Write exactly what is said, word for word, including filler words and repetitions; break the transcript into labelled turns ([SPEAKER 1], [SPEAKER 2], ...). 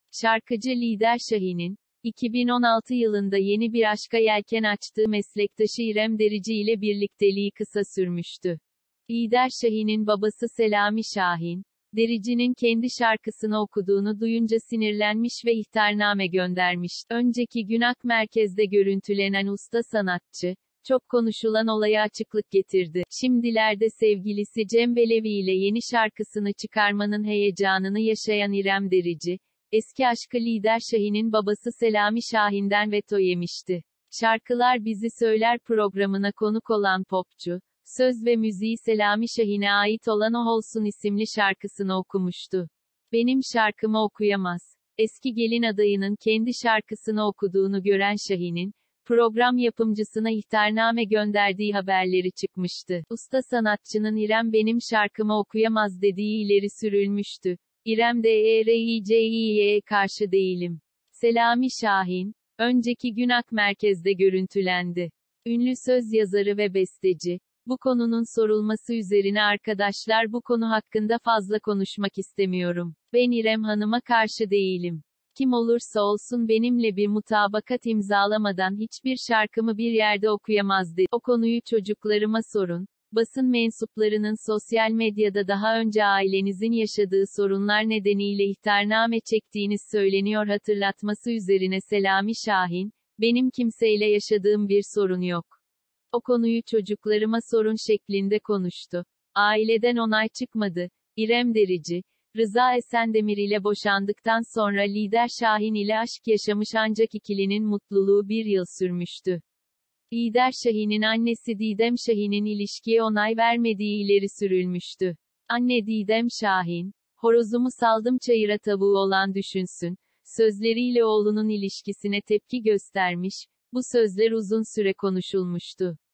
[SPEAKER 1] Şarkıcı Lider Şahin'in, iki bin on altı yılında yeni bir aşka yelken açtığı meslektaşı İrem Derici ile birlikteliği kısa sürmüştü. Lider Şahin'in babası Selami Şahin, Derici'nin kendi şarkısını okuduğunu duyunca sinirlenmiş ve ihtarname göndermiş. Önceki gün Ak Merkez'de görüntülenen usta sanatçı, çok konuşulan olaya açıklık getirdi. Şimdilerde sevgilisi Cem Belevi ile yeni şarkısını çıkarmanın heyecanını yaşayan İrem Derici, eski aşkı Lider Şahin'in babası Selami Şahin'den veto yemişti. Şarkılar Bizi Söyler programına konuk olan popçu, söz ve müziği Selami Şahin'e ait olan O Olsun isimli şarkısını okumuştu. Benim şarkımı okuyamaz. Eski gelin adayının kendi şarkısını okuduğunu gören Şahin'in, program yapımcısına ihtarname gönderdiği haberleri çıkmıştı. Usta sanatçının İrem benim şarkımı okuyamaz dediği ileri sürülmüştü. İrem D E R I C İ'ye karşı değilim. Selami Şahin, önceki gün Ak Merkez'de görüntülendi. Ünlü söz yazarı ve besteci, bu konunun sorulması üzerine arkadaşlar bu konu hakkında fazla konuşmak istemiyorum. Ben İrem Hanım'a karşı değilim. Kim olursa olsun benimle bir mutabakat imzalamadan hiçbir şarkımı bir yerde okuyamaz dedi. O konuyu çocuklarıma sorun. Basın mensuplarının sosyal medyada daha önce ailenizin yaşadığı sorunlar nedeniyle ihtarname çektiğiniz söyleniyor hatırlatması üzerine Selami Şahin, benim kimseyle yaşadığım bir sorun yok. O konuyu çocuklarıma sorun şeklinde konuştu. Aileden onay çıkmadı. İrem Derici, Rıza Esendemir ile boşandıktan sonra Lider Şahin ile aşk yaşamış ancak ikilinin mutluluğu bir yıl sürmüştü. Lider Şahin'in annesi Didem Şahin'in ilişkiye onay vermediği ileri sürülmüştü. Anne Didem Şahin, horozumu saldım çayıra tavuğu olan düşünsün, sözleriyle oğlunun ilişkisine tepki göstermiş, bu sözler uzun süre konuşulmuştu.